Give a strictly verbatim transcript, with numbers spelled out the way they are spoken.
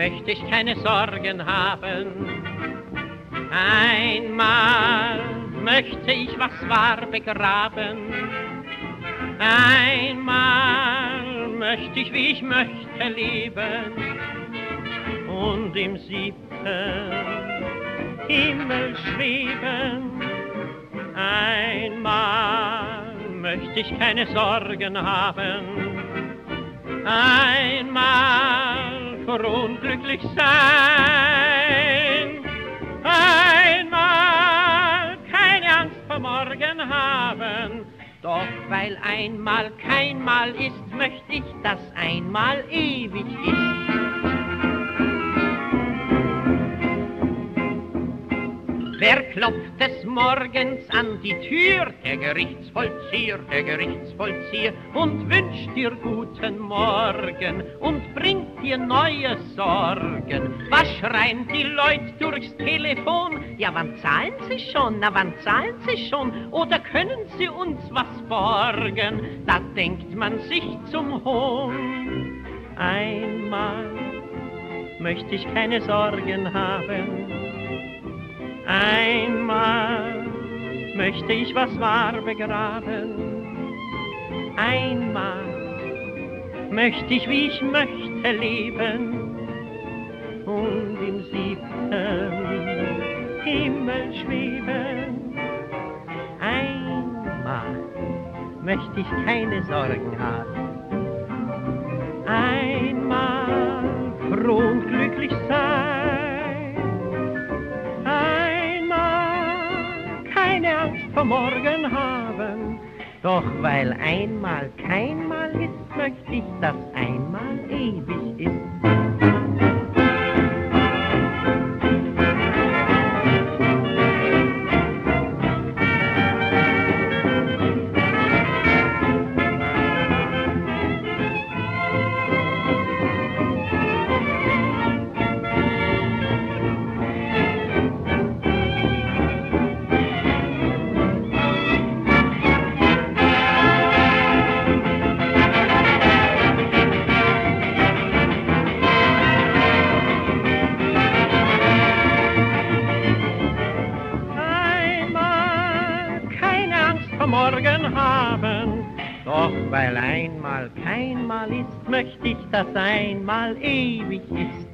möchte ich keine Sorgen haben. Einmal möchte ich, was war, begraben. Einmal möchte ich, wie ich möchte, leben. Und im siebten Himmel schweben. Einmal möchte ich keine Sorgen haben. Einmal froh und glücklich sein. Einmal keine Angst vor morgen haben. Doch weil einmal kein Mal ist, möchte ich, dass einmal ewig ist. Wer klopft des Morgens an die Tür? Der Gerichtsvollzieher, der Gerichtsvollzieher, und wünscht dir guten Morgen und bringt dir neue Sorgen. Was schreien die Leute durchs Telefon? Ja, wann zahlen sie schon? Na, wann zahlen sie schon? Oder können sie uns was borgen? Da denkt man sich zum Hohn. Einmal möchte ich keine Sorgen haben. Einmal möchte ich, was war, begraben. Einmal möchte ich, wie ich möchte, leben. Und im siebten Himmel schweben. Einmal möchte ich keine Sorgen haben. Einmal froh und glücklich sein. Keine Angst vor morgen haben. Doch weil einmal kein Mal ist, möchte ich, dass einmal ewig ist. Morgen haben. Doch weil einmal kein Mal ist, möchte ich, dass einmal ewig ist.